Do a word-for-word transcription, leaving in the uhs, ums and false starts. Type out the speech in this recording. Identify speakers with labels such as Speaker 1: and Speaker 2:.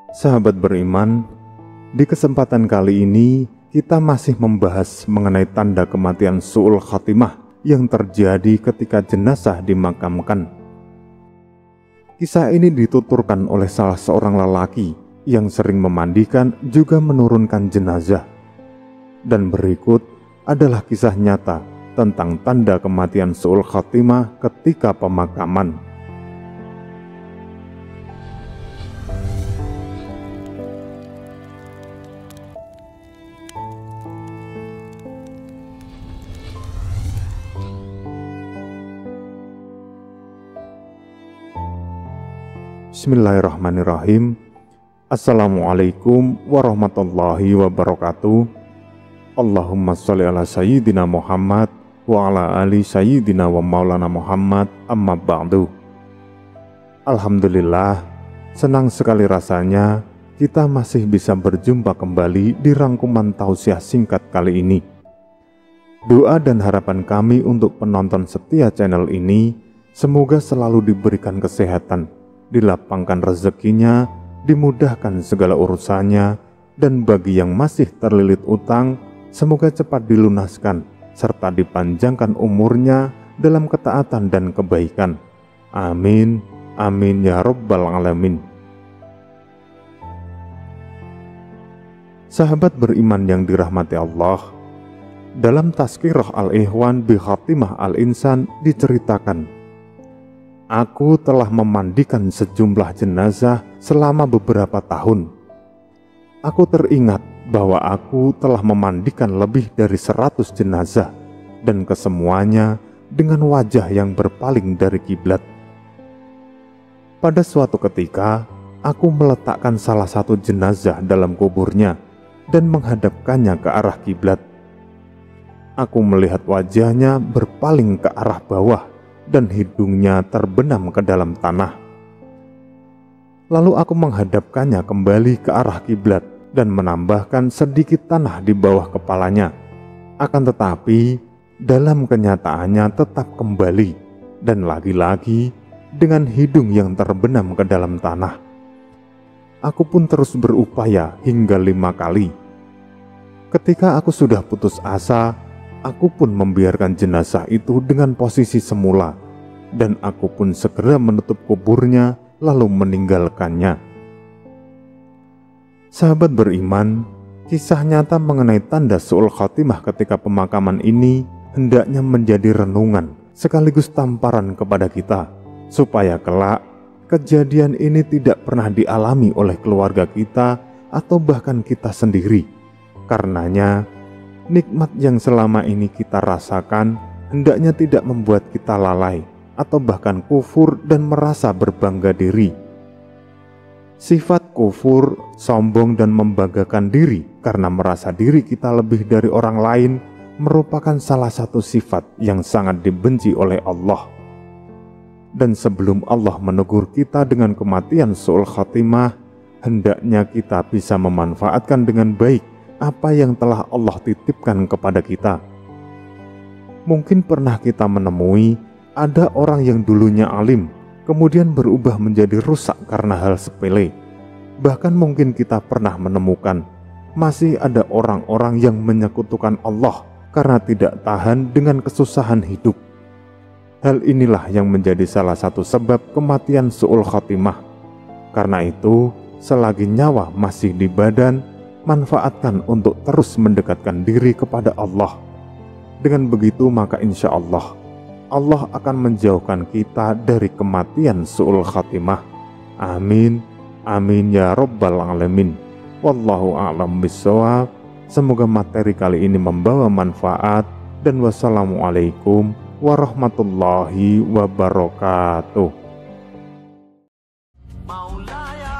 Speaker 1: Sahabat beriman, di kesempatan kali ini kita masih membahas mengenai tanda kematian su'ul khatimah yang terjadi ketika jenazah dimakamkan. Kisah ini dituturkan oleh salah seorang lelaki yang sering memandikan juga menurunkan jenazah. Dan berikut adalah kisah nyata tentang tanda kematian su'ul khatimah ketika pemakaman. Bismillahirrahmanirrahim. Assalamualaikum warahmatullahi wabarakatuh. Allahumma sholli ala sayyidina Muhammad wa ala ali sayyidina wa maulana Muhammad, amma ba'du. Alhamdulillah, senang sekali rasanya kita masih bisa berjumpa kembali di rangkuman tausiah singkat kali ini. Doa dan harapan kami untuk penonton setia channel ini, semoga selalu diberikan kesehatan, dilapangkan rezekinya, dimudahkan segala urusannya, dan bagi yang masih terlilit utang, semoga cepat dilunaskan, serta dipanjangkan umurnya dalam ketaatan dan kebaikan. Amin, amin ya rabbal alamin. Sahabat beriman yang dirahmati Allah, dalam Tazkirah Al-Ikhwan bi Khatimah Al-Insan diceritakan, aku telah memandikan sejumlah jenazah selama beberapa tahun. Aku teringat bahwa aku telah memandikan lebih dari seratus jenazah, dan kesemuanya dengan wajah yang berpaling dari kiblat. Pada suatu ketika, aku meletakkan salah satu jenazah dalam kuburnya dan menghadapkannya ke arah kiblat. Aku melihat wajahnya berpaling ke arah bawah dan hidungnya terbenam ke dalam tanah. Lalu aku menghadapkannya kembali ke arah kiblat dan menambahkan sedikit tanah di bawah kepalanya. Akan tetapi dalam kenyataannya tetap kembali, dan lagi-lagi dengan hidung yang terbenam ke dalam tanah. Aku pun terus berupaya hingga lima kali. Ketika aku sudah putus asa, aku pun membiarkan jenazah itu dengan posisi semula, dan aku pun segera menutup kuburnya lalu meninggalkannya. Sahabat beriman, kisah nyata mengenai tanda su'ul khatimah ketika pemakaman ini hendaknya menjadi renungan sekaligus tamparan kepada kita, supaya kelak kejadian ini tidak pernah dialami oleh keluarga kita atau bahkan kita sendiri. Karenanya, nikmat yang selama ini kita rasakan hendaknya tidak membuat kita lalai atau bahkan kufur dan merasa berbangga diri. Sifat kufur, sombong dan membanggakan diri karena merasa diri kita lebih dari orang lain merupakan salah satu sifat yang sangat dibenci oleh Allah. Dan sebelum Allah menegur kita dengan kematian su'ul khatimah, hendaknya kita bisa memanfaatkan dengan baik apa yang telah Allah titipkan kepada kita. Mungkin pernah kita menemui ada orang yang dulunya alim, kemudian berubah menjadi rusak karena hal sepele. Bahkan mungkin kita pernah menemukan masih ada orang-orang yang menyekutukan Allah karena tidak tahan dengan kesusahan hidup. Hal inilah yang menjadi salah satu sebab kematian su'ul khatimah. Karena itu, selagi nyawa masih di badan, manfaatkan untuk terus mendekatkan diri kepada Allah. Dengan begitu maka insya Allah Allah akan menjauhkan kita dari kematian su'ul khatimah. Amin, amin ya rabbal alamin. Wallahu a'lam bishawab. Semoga materi kali ini membawa manfaat, dan wassalamualaikum warahmatullahi wabarakatuh.